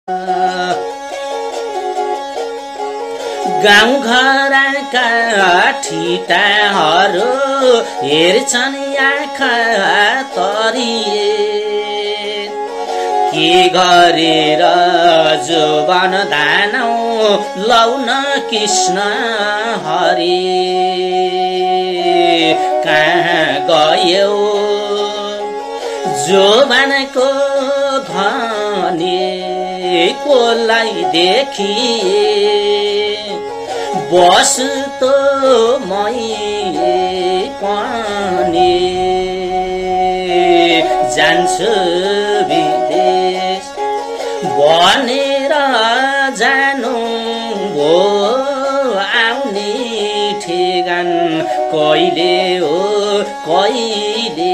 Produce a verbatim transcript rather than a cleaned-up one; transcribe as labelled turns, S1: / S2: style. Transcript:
S1: गाउँ घरका ठिटाहरू हेर्छन् आँखा तरिए के गरेर जोबन धानौ लौन कृष्ण हरि कहाँ गयो जोबनको धनी कोलाई देखिए बस तो मै पनि जान्छु विदेश भनेर जानु भो आउने ठेगान कहिले हो कहिले